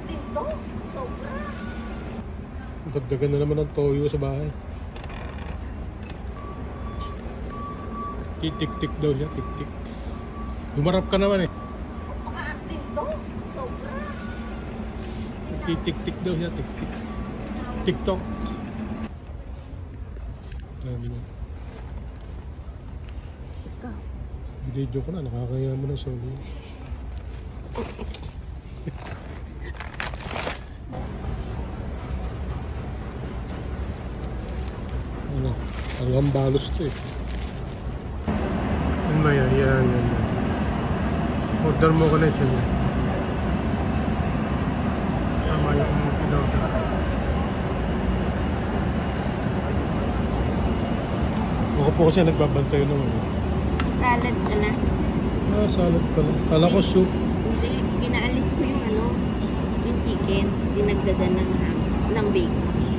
din to. Sobra. Dagdagan na naman ng toyo sa bahay. Tik-tik daw siya, tik-tik. Humarap ka naman eh. Makaas din to. Sobra. Tik-tik daw siya, tik-tik. TikTok. Dami na. Ikaw. Video ko na, nakakaya mo na solo. Ano, hanggang balos to eh. Ano yan, yan. Order mo ko na siya. Tama yung in-order. Ako po kasi nagbabantay naman. Salad ka na. Ah, salad pala. Kala ko soup. Hindi, pinaalis ko yung yung chicken. Dinagdagan ng bacon.